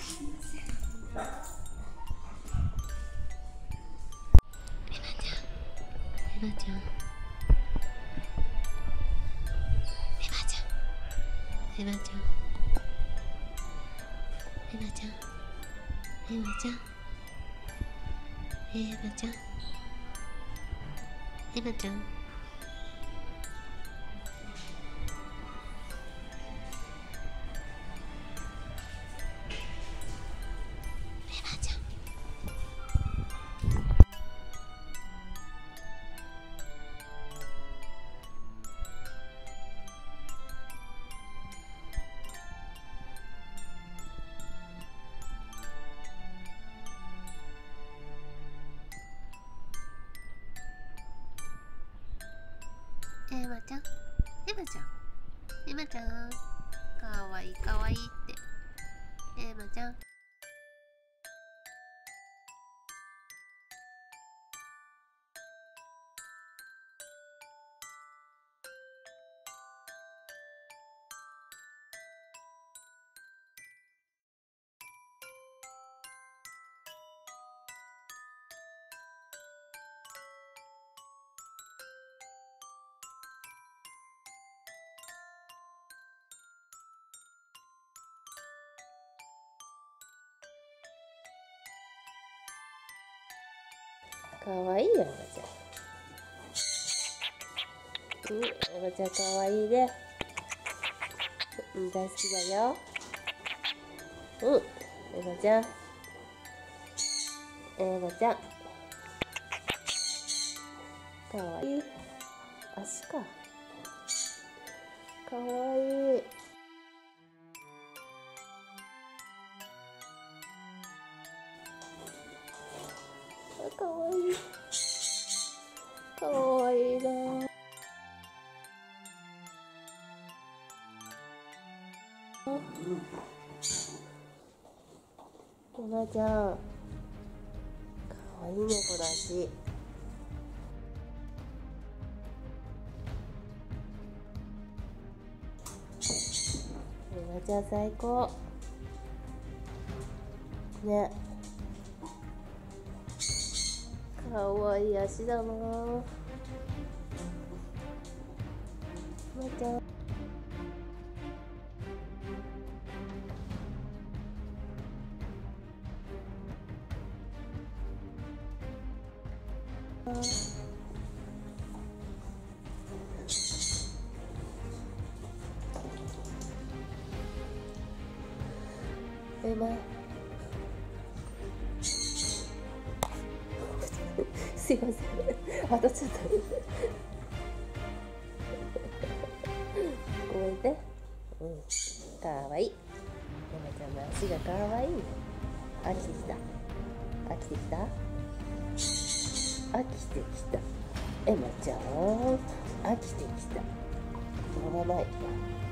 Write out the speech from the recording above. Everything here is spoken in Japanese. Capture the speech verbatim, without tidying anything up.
エマちゃん、エマちゃん、エマちゃん、エマちゃん、エマちゃん、エマちゃん、エマちゃん、エマちゃん。エマちゃん、エマちゃん、エマちゃん、かわいいかわいいって、エマちゃん。かわいいよ、エマちゃん。うん、エマちゃんかわいいね。うん、大好きだよ。うん、エマちゃん。エマちゃん。かわいい。足か。かわいい。かわいい。かわいいな。エマちゃん、かわいい猫だし。エマちゃん最高。ね。かわいい足だな。エマちゃん。エマすいません、当たっちゃったごめんね。うん、かわいい。エマちゃんの足がかわいい。飽きてきた飽きてきた飽きてきたエマちゃん、飽きてきた。乗らない。